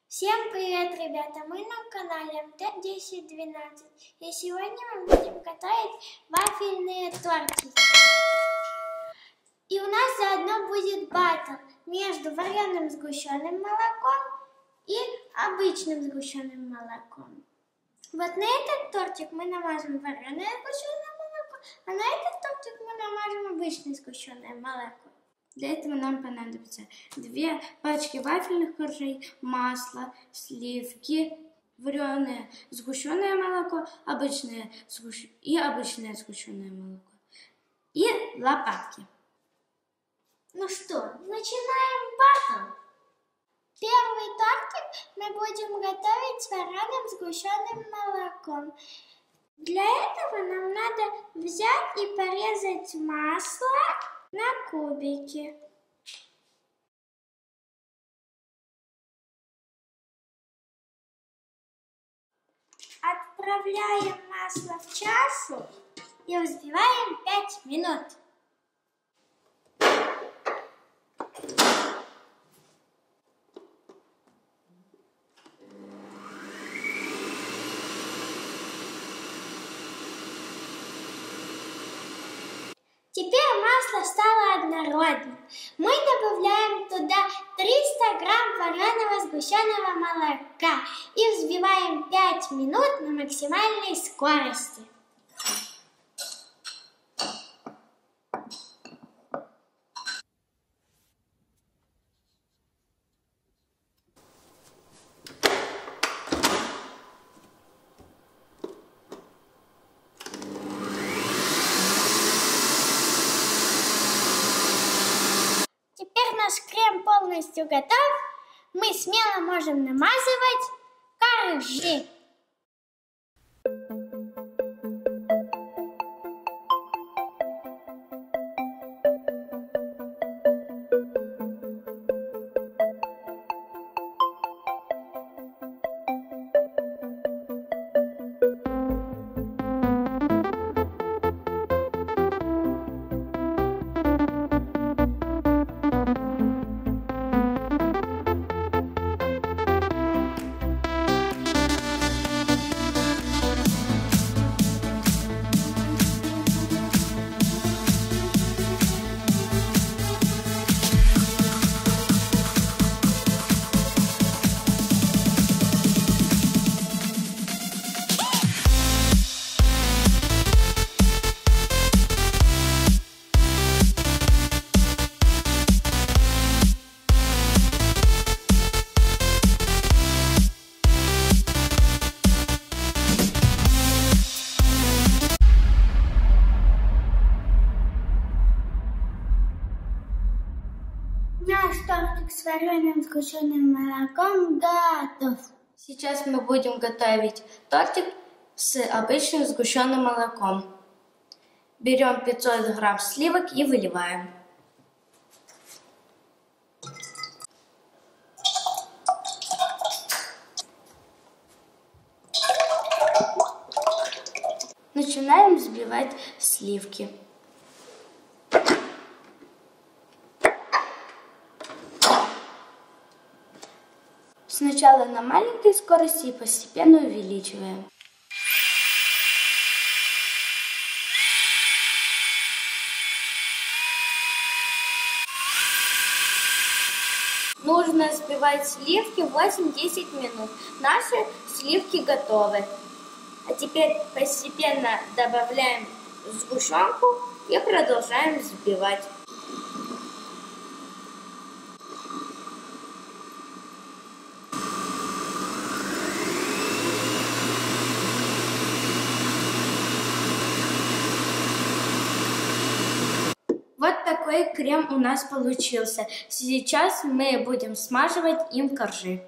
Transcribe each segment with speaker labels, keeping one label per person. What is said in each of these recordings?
Speaker 1: Всем привет, ребята! Мы на канале МТ1012 и сегодня мы будем готовить вафельные тортики. И у нас заодно будет баттл между вареным сгущенным молоком и обычным сгущенным молоком. Вот на этот тортик мы намажем вареное сгущенное молоко, а на этот тортик мы намажем обычное сгущенное молоко. Для этого нам понадобится 2 пачки вафельных коржей, масло, сливки, вареное сгущенное молоко, обычное сгущенное молоко и лопатки. Ну что, начинаем баттл. Первый тортик мы будем готовить с вареным сгущенным молоком. Для этого нам надо взять и порезать масло на кубики. Отправляем масло в чашу и взбиваем 5 минут. Теперь масло стало однородным. Мы добавляем туда 300 грамм вареного сгущенного молока и взбиваем 5 минут на максимальной скорости. Наш крем полностью готов. Мы смело можем намазывать коржи. Наш тортик с вареным сгущенным молоком готов.
Speaker 2: Сейчас мы будем готовить тортик с обычным сгущенным молоком. Берем 500 грамм сливок и выливаем. Начинаем взбивать сливки. Сначала на маленькой скорости и постепенно увеличиваем. Нужно взбивать сливки 8-10 минут. Наши сливки готовы. А теперь постепенно добавляем сгущенку и продолжаем взбивать. Вот такой крем у нас получился. Сейчас мы будем смаживать им коржи.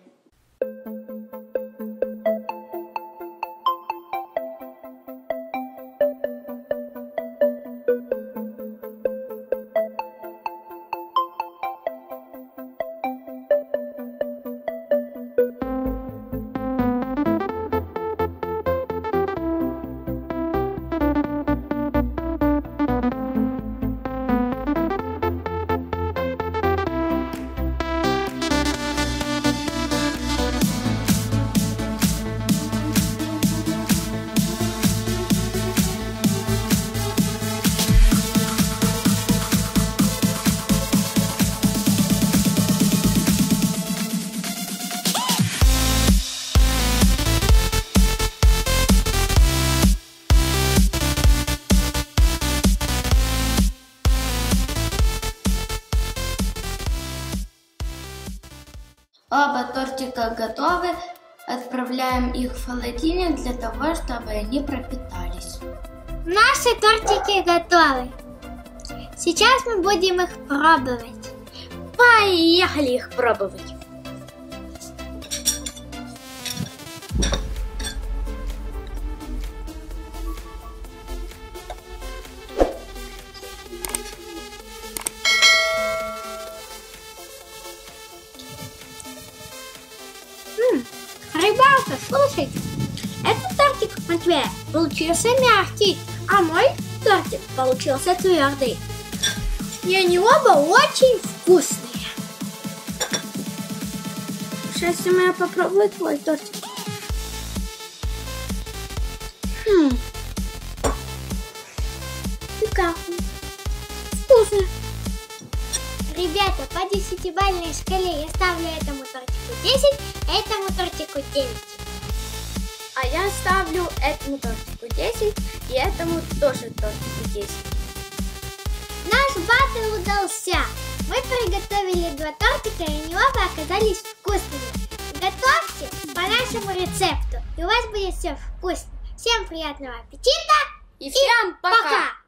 Speaker 2: тортика готовы. Отправляем их в холодильник для того, чтобы они пропитались.
Speaker 1: Наши тортики готовы. Сейчас мы будем их пробовать.
Speaker 2: Поехали их пробовать.
Speaker 1: Ребята, слушайте, этот тортик Матвея получился мягкий, а мой тортик получился твердый. И они оба очень вкусные. Сейчас я попробую твой тортик. И как? Вкусно. Ребята, по 10-бальной шкале я ставлю этому тортику 10, а этому тортику 9.
Speaker 2: А я ставлю этому тортику 10 и этому тоже тортику 10.
Speaker 1: Наш батл удался. Мы приготовили 2 тортика, и они оба оказались вкусными. Готовьте по нашему рецепту, и у вас будет все вкусно. Всем приятного аппетита
Speaker 2: И всем пока!